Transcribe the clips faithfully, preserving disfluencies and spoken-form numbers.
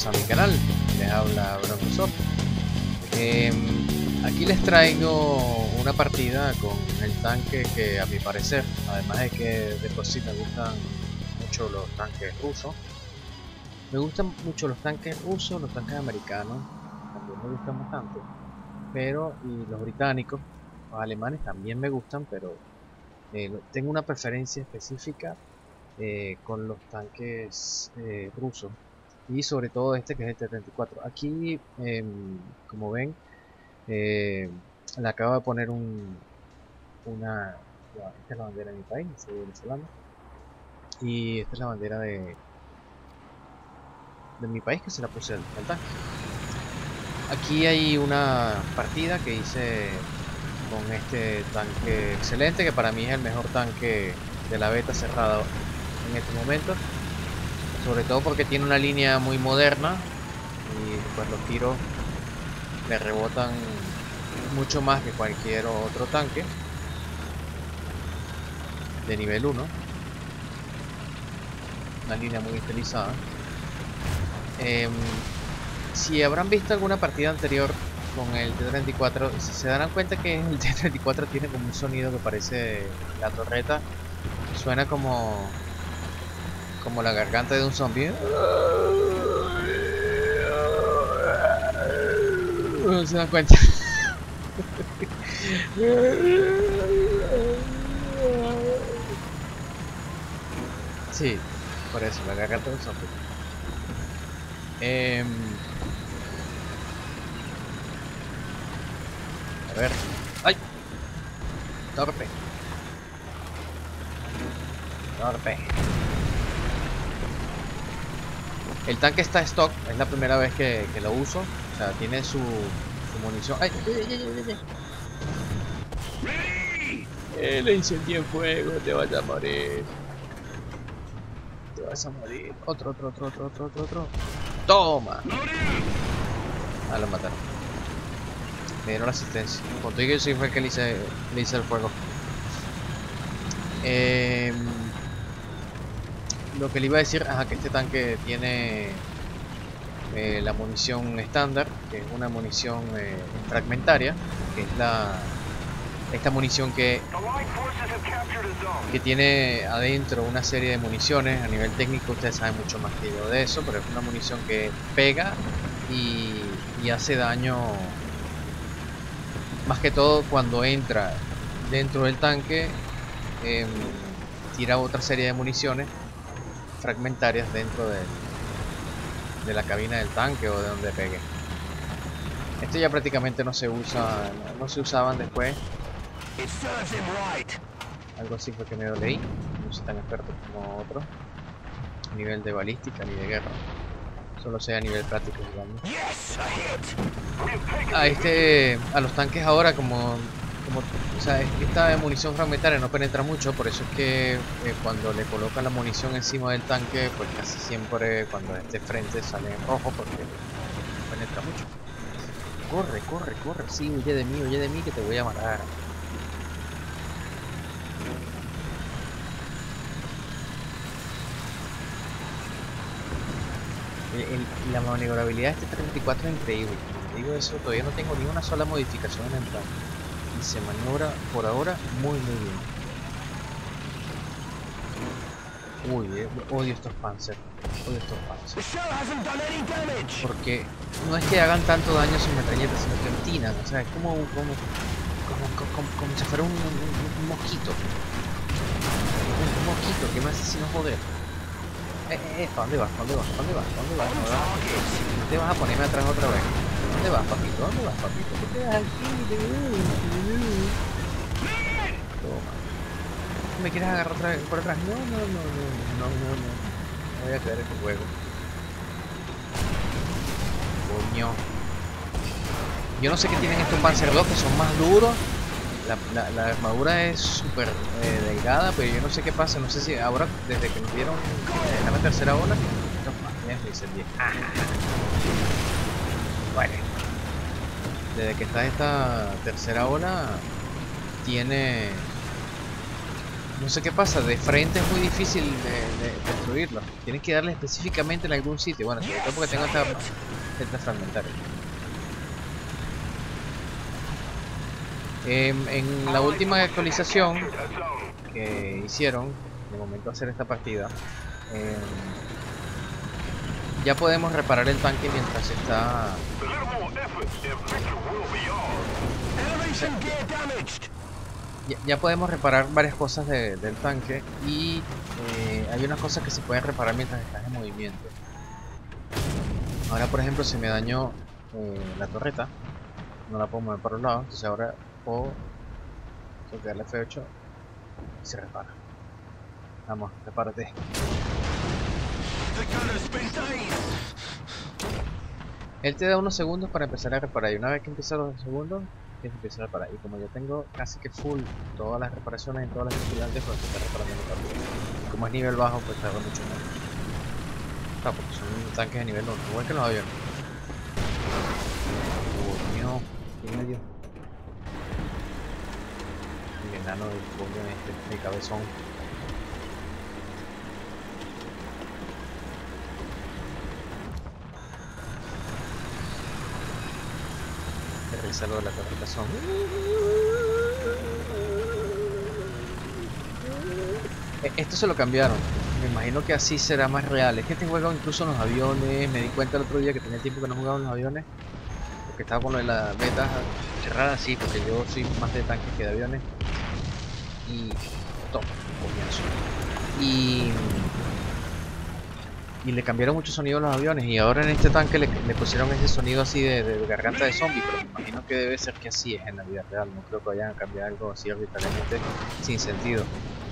bienvenidos a mi canal. Les habla Broncosoft. Eh, aquí les traigo una partida con el tanque que, a mi parecer, además de que de por sí me gustan mucho los tanques rusos, me gustan mucho los tanques rusos, los tanques americanos también me gustan bastante, pero y los británicos, los alemanes también me gustan, pero eh, tengo una preferencia específica eh, con los tanques eh, rusos. Y sobre todo este que es el T treinta y cuatro. Aquí, eh, como ven, eh, le acabo de poner un, una... Ya, esta es la bandera de mi país, soy venezolano. Y esta es la bandera de, de mi país que se la puse al, al tanque. Aquí hay una partida que hice con este tanque excelente, que para mí es el mejor tanque de la beta cerrada en este momento. Sobre todo porque tiene una línea muy moderna y pues los tiros le rebotan mucho más que cualquier otro tanque de nivel uno. Una línea muy estilizada. Eh, si habrán visto alguna partida anterior con el T treinta y cuatro, si se darán cuenta que el T treinta y cuatro tiene como un sonido que parece la torreta, suena como como la garganta de un zombie. ¿Se dan cuenta? Sí, por eso, la garganta de un zombie. Eh, a ver. ¡Ay! Torpe. Torpe. El tanque está stock, es la primera vez que, que lo uso. O sea, tiene su, su munición. ¡Ay! ¡Ay, ay, ay, ay! Eh, le incendié en fuego, te vas a morir. Te vas a morir. Otro, otro, otro, otro, otro, otro, otro. ¡Toma! Ah, lo mataron. Me dieron la asistencia. Contigo yo sí fue el que le hice, le hice el fuego. Eh, lo que le iba a decir, ajá, que este tanque tiene eh, la munición estándar, que es una munición eh, fragmentaria, que es la esta munición que que tiene adentro una serie de municiones. A nivel técnico ustedes saben mucho más que yo de eso, pero es una munición que pega y, y hace daño, más que todo cuando entra dentro del tanque. Eh, tira otra serie de municiones fragmentarias dentro de, de la cabina del tanque o de donde pegue. Esto ya prácticamente no se usa, no, no se usaban después. Algo así fue que me lo leí. No soy tan experto como otro a nivel de balística ni de guerra, solo sea a nivel práctico, digamos. A este, a los tanques ahora, como como o sea, esta munición fragmentaria no penetra mucho, por eso es que eh, cuando le colocan la munición encima del tanque, pues casi siempre cuando esté frente sale en rojo porque no penetra mucho. Corre, corre, corre, sí, huye de mí, huye de mí que te voy a matar. El, el, la maniobrabilidad de este treinta y cuatro es increíble. Como digo eso, todavía no tengo ni una sola modificación en el tanque. Y se maniobra por ahora muy muy bien. Uy, eh, odio estos Panzer. Odio estos Panzer. Porque no es que hagan tanto daño a sus metralletas, sino que entinan. O sea, es como como, como, como, como, como si fuera un, un, un mosquito. Un, un mosquito que me hace sin joder. Eh, eh, ¿para dónde vas? ¿Para dónde vas? ¿Para dónde vas? ¿Para dónde vas? ¿Para dónde vas? No te vas a ponerme atrás otra vez. ¿Dónde vas, papito? ¿Dónde vas, papito? ¿Qué te das aquí? Toma. ¿Me quieres agarrar otra vez por atrás? No, no, no, no, no, no, no. No voy a caer en tu juego. Coño. Yo no sé qué tienen estos Panzer dos que son más duros. La, la, la armadura es súper eh, delgada, pero yo no sé qué pasa. No sé si ahora, desde que nos dieron eh, la tercera ola, no, ya me incendié. Ah. Vale. Desde que está esta tercera ola, tiene No sé qué pasa, de frente es muy difícil de, de destruirlo. Tienes que darle específicamente en algún sitio. Bueno, sobre todo porque tengo esta, esta fragmentaria. Eh, en la última actualización que hicieron, de momento hacer esta partida, eh, ya podemos reparar el tanque mientras está... Ya, ya podemos reparar varias cosas de, del tanque y eh, hay unas cosas que se pueden reparar mientras estás en movimiento. Ahora por ejemplo se me dañó eh, la torreta, no la puedo mover para un lado, entonces ahora puedo tocar el F ocho y se repara. Vamos, repárate. Él te da unos segundos para empezar a reparar y una vez que empieza los segundos tienes que empezar a reparar. Y como yo tengo casi que full todas las reparaciones en todas las tripulantes, pues empezar reparando muy rápido. Y como es nivel bajo, pues tarda mucho menos. Claro, porque son tanques de nivel uno, igual que los aviones. Oh, mío, ¿qué medio? El enano del pollo este, el cabezón. Lo de la torreta son. Esto se lo cambiaron. Me imagino que así será más real. Es que este juego incluso en los aviones. Me di cuenta el otro día que tenía tiempo que no jugaba en los aviones. Porque estaba con lo de la beta cerrada, sí, porque yo soy más de tanques que de aviones. Y. Toma, comienzo. Y. Y le cambiaron mucho sonido a los aviones y ahora en este tanque le, le pusieron ese sonido así de, de garganta de zombie, pero me imagino que debe ser que así es en la vida real, no creo que vayan a cambiar algo así arbitrariamente sin sentido.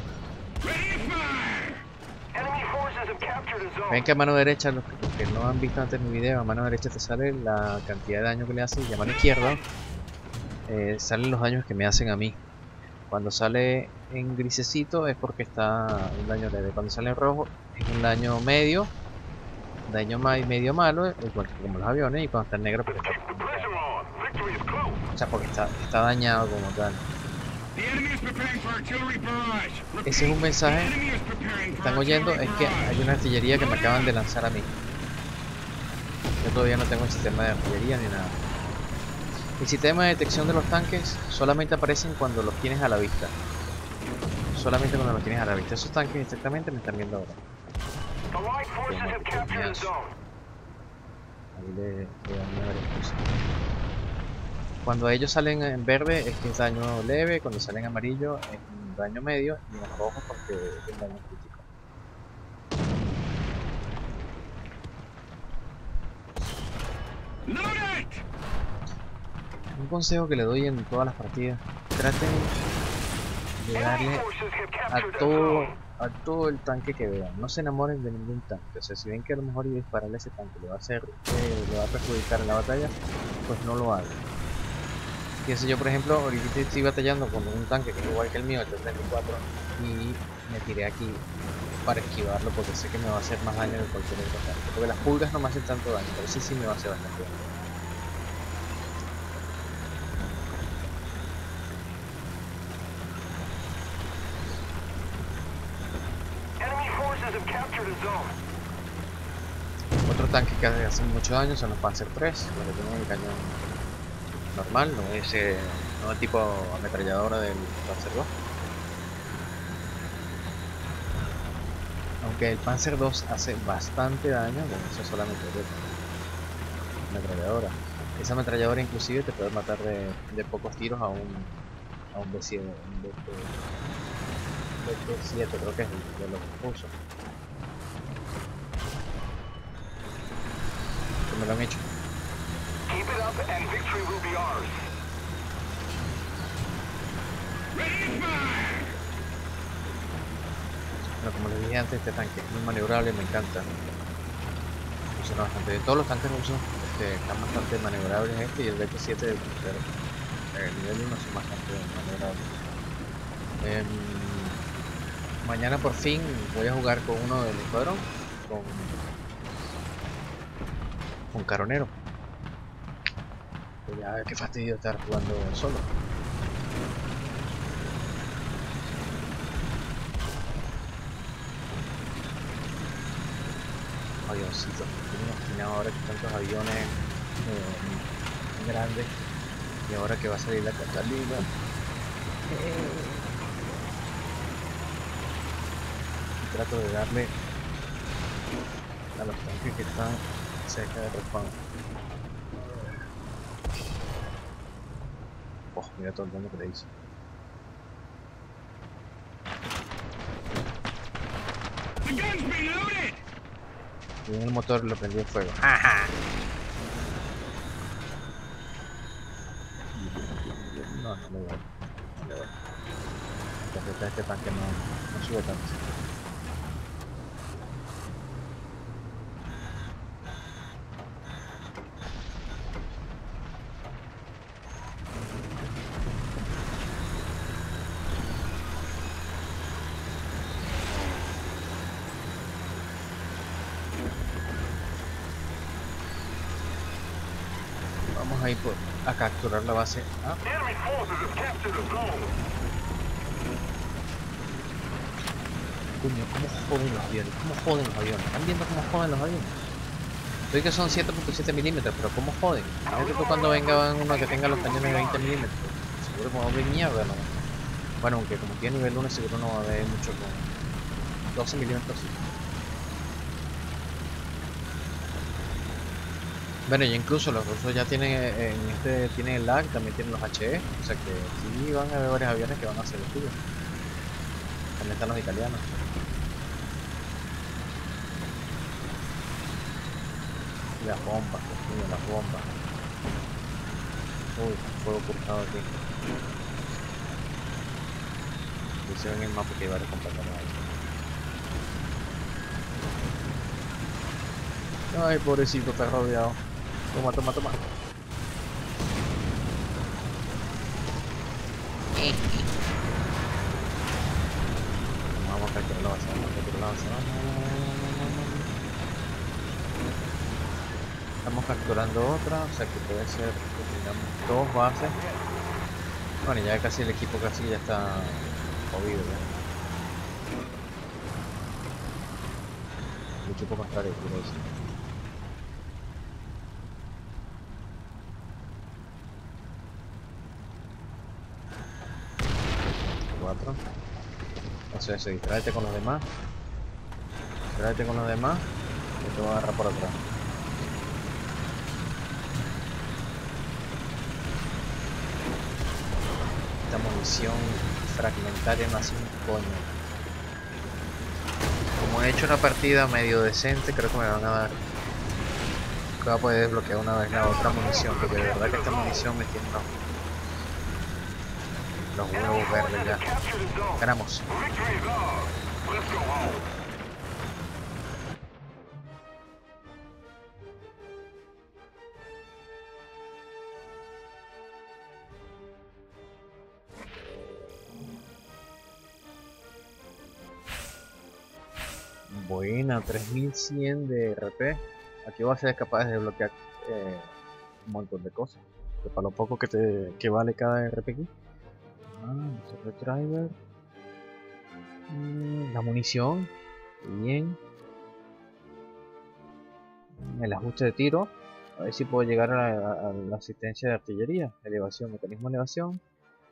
Ven que a mano derecha, los que, los que no han visto antes mi video, a mano derecha te sale la cantidad de daño que le hacen y a mano izquierda eh, salen los daños que me hacen a mí. Cuando sale en grisecito es porque está un daño leve, cuando sale en rojo es un daño medio, daño medio malo, igual que como los aviones, y cuando está en negro porque está, o sea, porque está, está dañado como tal. Ese es un mensaje que están oyendo, es que hay una artillería que me acaban de lanzar a mí. Yo todavía no tengo el sistema de artillería ni nada. El sistema de detección de los tanques solamente aparecen cuando los tienes a la vista. Solamente cuando los tienes a la vista. Esos tanques exactamente me están viendo ahora. Ahí le, le dan varias cosas. Cuando ellos salen en verde es que es daño leve, cuando salen en amarillo es un daño medio y en rojo porque es un daño crítico. Un consejo que le doy en todas las partidas: traten de darle a todo, a todo el tanque que vean. No se enamoren de ningún tanque. O sea, si ven que a lo mejor dispararle a ese tanque le va a hacer, eh, le va a perjudicar en la batalla, pues no lo hagan. Fíjense, yo por ejemplo, ahorita estoy batallando con un tanque que es igual que el mío, el treinta y cuatro, y me tiré aquí para esquivarlo porque sé que me va a hacer más daño que cualquier otro tanque. Porque las pulgas no me hacen tanto daño, pero sí sí me va a hacer bastante daño. Otro tanque que hace mucho daño son los Panzer tres, los que tienen el cañón normal, no es eh, no el tipo ametralladora del Panzer dos. Aunque el Panzer dos hace bastante daño, bueno, eso solamente es ametralladora. Esa ametralladora inclusive te puede matar de, de pocos tiros a un a un B siete, un B siete creo que es el de los uso. Me lo han hecho. Bueno, como les dije antes, este tanque es muy maniobrable, me encanta. Funciona bastante bien. Todos los tanques rusos este, están bastante maniobrables, este y el B T siete del crucero. El nivel uno son bastante maniobrables. Eh, mañana por fin voy a jugar con uno del escuadrón, con un caronero. Pues ya qué fastidio estar jugando solo. avioncitos. Tengo imaginado ahora que tantos aviones eh, grandes. Y ahora que va a salir la Catalina. Eh, y trato de darle a los tanques que están cerca del respawn. Oh, mira todo el daño que le hice. Y en el motor lo prendí en fuego. ¡Ajá! No, no le doy. No le doy. La verdad es que este tanque no, no sube tanto. Vamos a ir por, a capturar la base. ¿Ah? Coño, ¿cómo joden los aviones? ¿Cómo joden los aviones? ¿Están viendo cómo joden los aviones? Sé que son siete punto siete milímetros, pero ¿cómo joden? Imagínate tú cuando venga uno que tenga los cañones de veinte milímetros. Seguro que va a haber mierda, ¿no? Bueno, aunque como tiene nivel uno, seguro no va a haber mucho con doce milímetros. Sí. Bueno, y incluso los rusos ya tienen, en este tienen el lag, también tienen los H E, o sea que sí van a haber varios aviones que van a hacer el tuyo. También están los italianos. Las bombas, coño, las bombas. Uy, fuego cruzado aquí. Y se ve en el mapa que hay varios compañeros ahí. Ay, pobrecito, está rodeado. Toma, toma, toma. Vamos a capturar la base, vamos a capturar la base. Estamos capturando otra, o sea que puede ser que tengamos dos bases. Bueno, ya casi el equipo casi ya está jodido ya. El equipo contrario, quiero decir. Cuatro. Eso es, distráete con los demás. Distráete con los demás. Y te voy a agarrar por atrás. Esta munición fragmentaria no hace un coño. Como he hecho una partida medio decente, creo que me van a dar. Que voy a poder desbloquear una vez la otra munición, porque de verdad que esta munición me tiene unos, los huevos verdes ya. Ganamos. Buena, tres mil cien de R P. Aquí vas a ser capaz de desbloquear eh, un montón de cosas. Que para lo poco que te que vale cada R P aquí. Ah, super driver. Mm, la munición. Bien. El ajuste de tiro. A ver si puedo llegar a, a, a la asistencia de artillería. Elevación, mecanismo de elevación.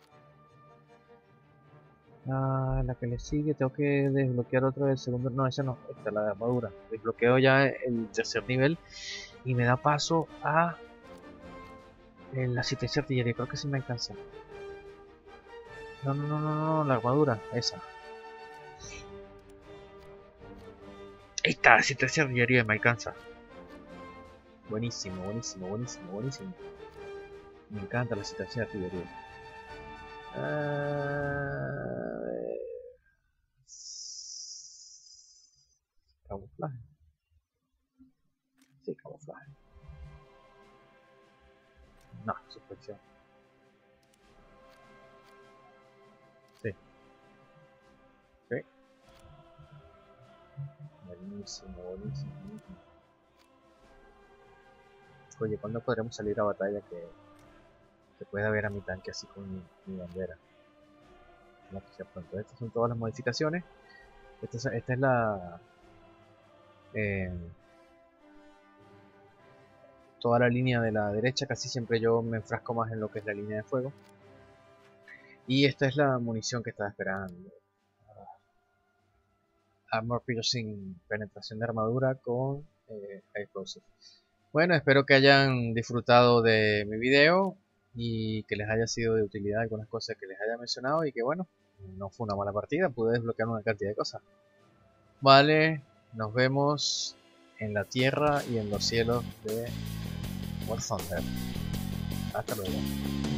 Ah, la que le sigue, tengo que desbloquear otra vez. Segundo, no, esa no, esta la de armadura. Desbloqueo ya el tercer nivel y me da paso a la asistencia de artillería. Creo que sí me alcanza. No, no, no, no, no, la armadura, esa. Esta asistencia de artillería me alcanza. Buenísimo, buenísimo, buenísimo, buenísimo. Me encanta la asistencia de artillería. Ah, camuflaje. Sí, camuflaje. No, suspensión. Sí. Ok. Buenísimo, buenísimo, buenísimo. Oye, ¿cuándo podremos salir a batalla que, que pueda ver a mi tanque así con mi, mi bandera? No, que sea pronto. Estas son todas las modificaciones. Esta es, esta es la... Eh, toda la línea de la derecha. Casi siempre yo me enfrasco más en lo que es la línea de fuego. Y esta es la munición que estaba esperando. Armor Piercing, penetración de armadura con eh, Explosive. Bueno, espero que hayan disfrutado de mi video y que les haya sido de utilidad algunas cosas que les haya mencionado, y que bueno, no fue una mala partida, pude desbloquear una cantidad de cosas. Vale, nos vemos en la tierra y en los cielos de War Thunder. Hasta luego.